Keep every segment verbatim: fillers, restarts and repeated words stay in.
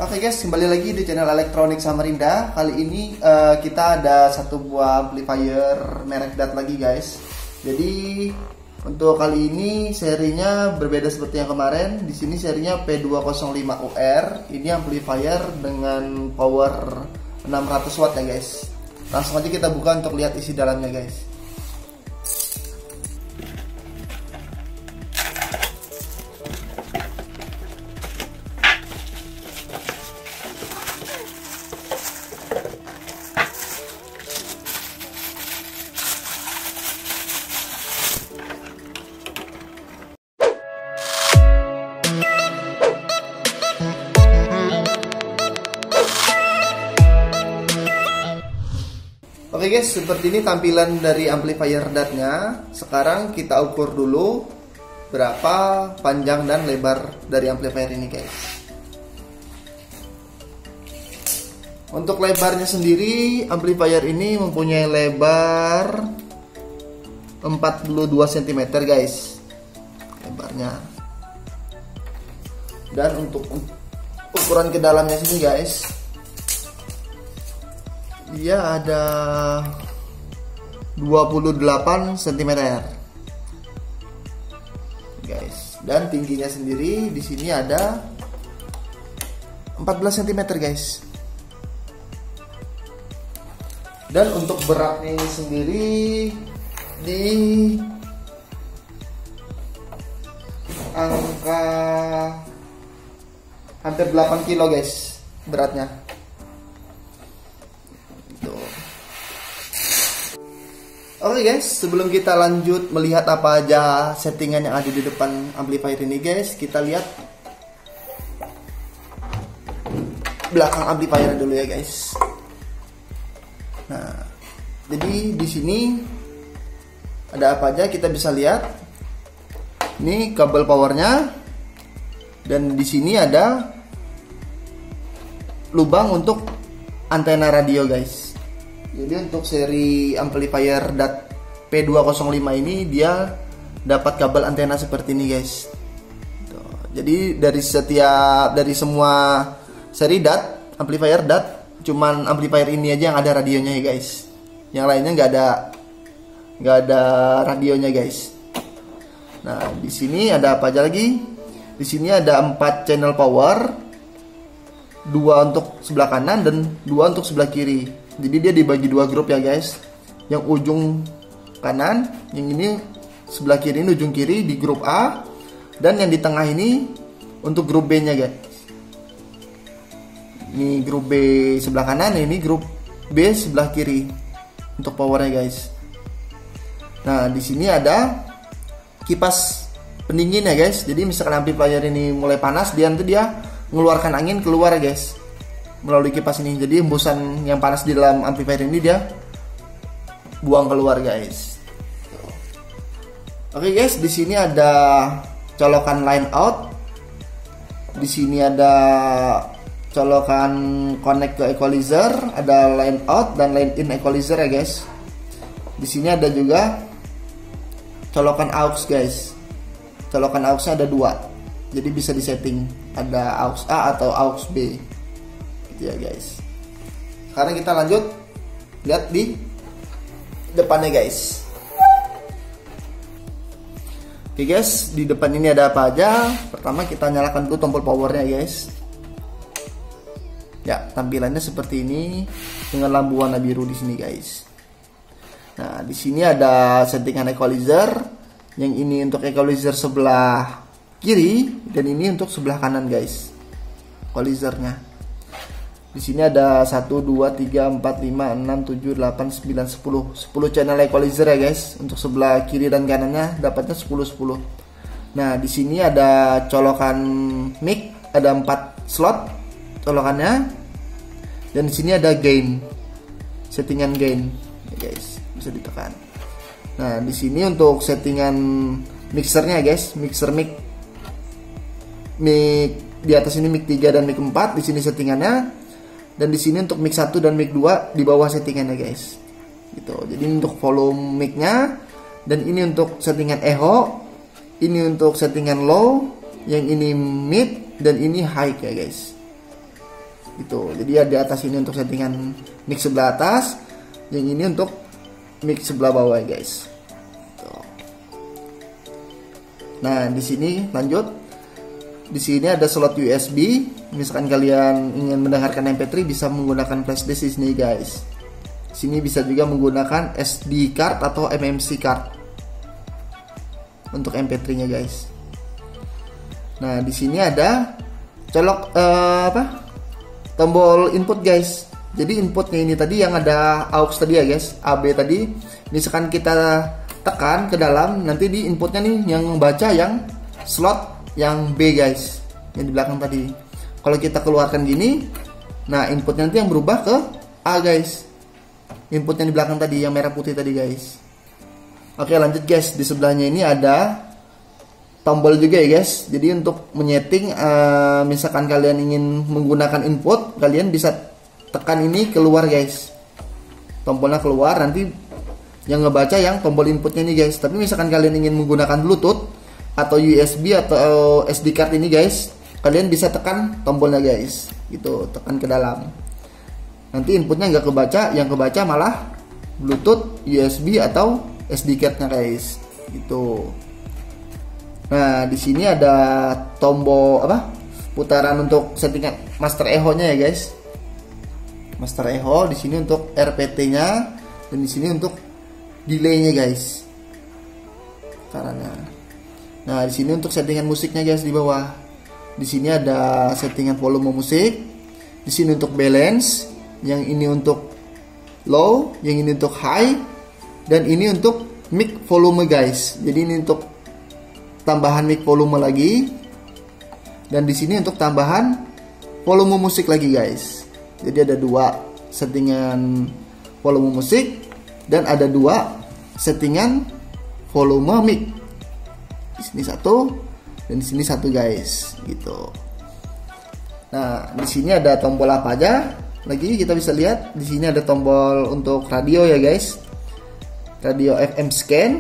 Oke guys, kembali lagi di channel Elektronik Samarinda. Kali ini uh, kita ada satu buah amplifier merek D A T lagi guys. Jadi untuk kali ini serinya berbeda seperti yang kemarin. Di sini serinya P dua nol lima U R. Ini amplifier dengan power enam ratus watt ya guys. Langsung aja kita buka untuk lihat isi dalamnya guys. Oke guys, seperti ini tampilan dari amplifier D A T-nya. Sekarang kita ukur dulu berapa panjang dan lebar dari amplifier ini guys. Untuk lebarnya sendiri, amplifier ini mempunyai lebar empat puluh dua sentimeter guys. Lebarnya. Dan untuk ukuran ke dalamnya sini guys, dia ada dua puluh delapan sentimeter guys, dan tingginya sendiri di sini ada empat belas sentimeter guys. Dan untuk beratnya ini sendiri di angka hampir delapan kilo guys beratnya. Oke guys, sebelum kita lanjut melihat apa aja settingan yang ada di depan amplifier ini guys, kita lihat belakang amplifier dulu ya guys. Nah, jadi di sini ada apa aja kita bisa lihat. Ini kabel powernya, dan di sini ada lubang untuk antena radio guys. Jadi untuk seri amplifier D A T P dua nol lima ini dia dapat kabel antena seperti ini guys. Jadi dari setiap dari semua seri D A T amplifier D A T cuman amplifier ini aja yang ada radionya ya guys. Yang lainnya nggak ada nggak ada radionya guys. Nah di sini ada apa aja lagi? Di sini ada empat channel power, dua untuk sebelah kanan dan dua untuk sebelah kiri. Jadi dia dibagi dua grup ya guys. Yang ujung kanan, yang ini sebelah kiri ini ujung kiri di grup A, dan yang di tengah ini untuk grup B nya guys. Ini grup B sebelah kanan, ini grup B sebelah kiri untuk powernya guys. Nah di sini ada kipas pendingin ya guys. Jadi misalkan amplifier ini mulai panas, dia nanti dia mengeluarkan angin keluar ya guys melalui kipas ini. Jadi hembusan yang panas di dalam amplifier ini dia buang keluar guys. Oke guys, di sini ada colokan line out. Di sini ada colokan connect ke equalizer, ada line out dan line in equalizer ya guys. Di sini ada juga colokan aux guys. Colokan auxnya ada dua. Jadi bisa disetting, ada aux A atau aux B. Ya guys. Sekarang kita lanjut lihat di depannya guys. Oke guys, di depan ini ada apa aja? Pertama kita nyalakan dulu tombol powernya guys. Ya, tampilannya seperti ini dengan lampu warna biru di sini guys. Nah, di sini ada settingan equalizer. Yang ini untuk equalizer sebelah kiri dan ini untuk sebelah kanan guys. Equalizernya. Di sini ada satu, dua, tiga, empat, lima, enam, tujuh, delapan, sembilan, sepuluh. sepuluh channel equalizer ya guys. Untuk sebelah kiri dan kanannya dapatnya sepuluh sepuluh. Nah, di sini ada colokan mic, ada empat slot colokannya. Dan di sini ada gain. Settingan gain ya guys, bisa ditekan. Nah, di sini untuk settingan mixernya guys, mixer mic. Mic di atas ini mic tiga dan mic empat, di sini settingannya. Dan di sini untuk mic satu dan mic dua di bawah settingannya guys. Gitu. Jadi untuk volume mic-nya, dan ini untuk settingan echo, ini untuk settingan low, yang ini mid dan ini high ya guys. Gitu. Jadi ya di atas ini untuk settingan mic sebelah atas, yang ini untuk mic sebelah bawah ya guys. Tuh. Nah di sini lanjut, di sini ada slot U S B. Misalkan kalian ingin mendengarkan M P tiga bisa menggunakan flash disk di sini guys. Sini bisa juga menggunakan S D card atau M M C card untuk M P tiga nya guys. Nah di sini ada colok uh, apa? Tombol input guys. Jadi inputnya ini tadi yang ada aux tadi ya guys, A B tadi. Misalkan kita tekan ke dalam, nanti di inputnya nih yang baca yang slot yang B guys, yang di belakang tadi. Kalau kita keluarkan gini, nah inputnya nanti yang berubah ke A guys. Inputnya di belakang tadi yang merah putih tadi guys. Oke lanjut guys, di sebelahnya ini ada tombol juga ya guys. Jadi untuk menyeting uh, misalkan kalian ingin menggunakan input, kalian bisa tekan ini keluar guys. Tombolnya keluar, nanti yang ngebaca yang tombol inputnya nih guys. Tapi misalkan kalian ingin menggunakan Bluetooth atau U S B atau S D card ini guys, kalian bisa tekan tombolnya guys. Gitu, tekan ke dalam. Nanti inputnya nggak kebaca, yang kebaca malah Bluetooth, U S B atau S D cardnya guys. Gitu. Nah, di sini ada tombol apa? Putaran untuk settingan master echo-nya ya, guys. Master echo di sini untuk R P T-nya dan di sini untuk delay-nya, guys. Caranya. Nah, di sini untuk settingan musiknya, guys, di bawah. Di sini ada settingan volume musik. Di sini untuk balance, yang ini untuk low, yang ini untuk high, dan ini untuk mic volume, guys. Jadi ini untuk tambahan mic volume lagi, dan di sini untuk tambahan volume musik lagi guys. Jadi ada dua settingan volume musik dan ada dua settingan volume mic. Di sini satu dan di sini satu guys, gitu. Nah di sini ada tombol apa aja lagi kita bisa lihat. Di sini ada tombol untuk radio ya guys, radio F M scan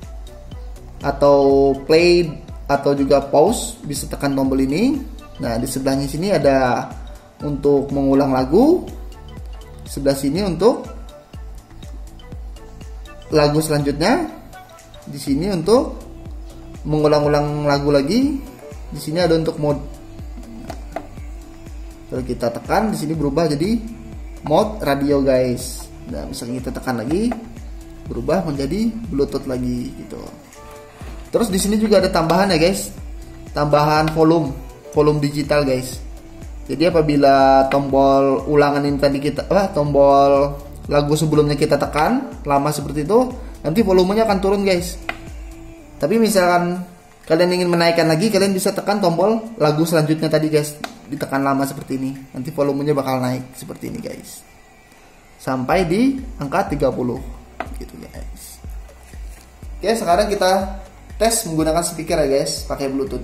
atau play atau juga pause, bisa tekan tombol ini. Nah di sebelahnya sini ada untuk mengulang lagu, sebelah sini untuk lagu selanjutnya, di sini untuk mengulang-ulang lagu lagi, di sini ada untuk mode. Kalau kita tekan di sini berubah jadi mode radio guys. Nah misalnya kita tekan lagi, berubah menjadi Bluetooth lagi gitu. Terus di sini juga ada tambahan ya guys, tambahan volume, volume digital guys. Jadi apabila tombol ulangan ini tadi kita, ah, tombol lagu sebelumnya kita tekan lama seperti itu, nanti volumenya akan turun guys. Tapi misalkan kalian ingin menaikkan lagi, kalian bisa tekan tombol lagu selanjutnya tadi guys, ditekan lama seperti ini, nanti volumenya bakal naik seperti ini guys, sampai di angka tiga puluh gitu guys. Oke sekarang kita tes menggunakan speaker ya guys, pakai Bluetooth.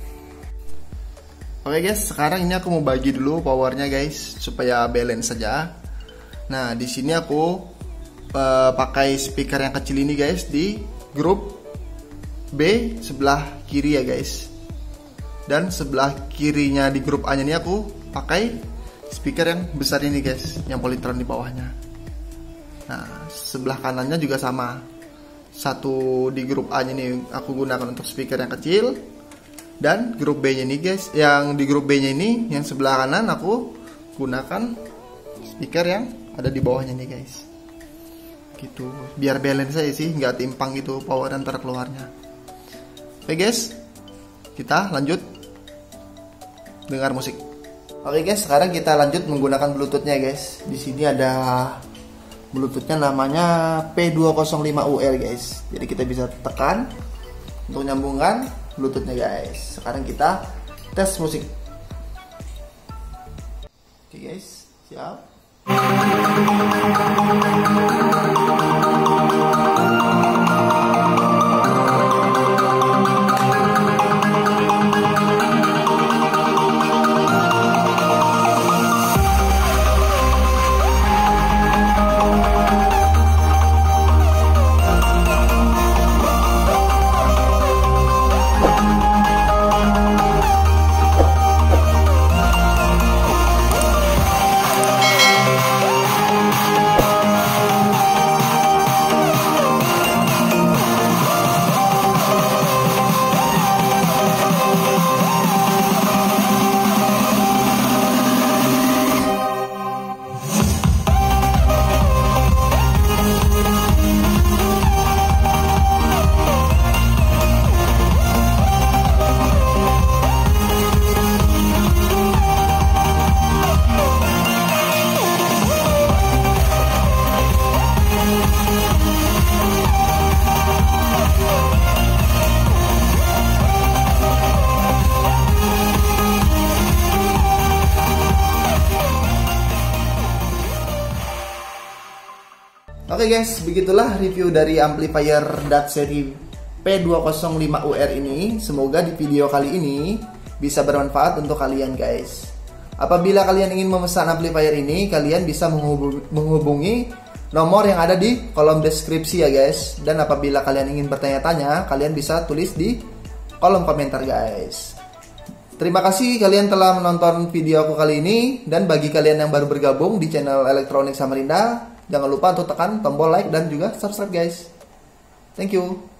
Oke guys, sekarang ini aku mau bagi dulu powernya guys, supaya balance saja. Nah di sini aku uh, pakai speaker yang kecil ini guys di grup B sebelah kiri ya guys, dan sebelah kirinya di grup A nya ini aku pakai speaker yang besar ini guys, yang Polytron di bawahnya. Nah sebelah kanannya juga sama. Satu di grup A nya ini aku gunakan untuk speaker yang kecil, dan grup B nya ini guys, yang di grup B nya ini yang sebelah kanan aku gunakan speaker yang ada di bawahnya nih guys. Gitu, biar balance aja sih, nggak timpang gitu power antara keluarnya. Oke guys, kita lanjut dengar musik. Oke guys, sekarang kita lanjut menggunakan Bluetooth-nya guys. Di sini ada Bluetooth-nya namanya P dua nol lima U R guys. Jadi kita bisa tekan untuk nyambungkan Bluetooth-nya guys. Sekarang kita tes musik. Oke guys, siap. Oke guys, begitulah review dari amplifier D A T seri P dua nol lima U R ini. Semoga di video kali ini bisa bermanfaat untuk kalian guys. Apabila kalian ingin memesan amplifier ini, kalian bisa menghubungi, menghubungi nomor yang ada di kolom deskripsi ya guys. Dan apabila kalian ingin bertanya-tanya, kalian bisa tulis di kolom komentar guys. Terima kasih kalian telah menonton video aku kali ini. Dan bagi kalian yang baru bergabung di channel Elektronik Samarinda, jangan lupa untuk tekan tombol like dan juga subscribe guys. Thank you.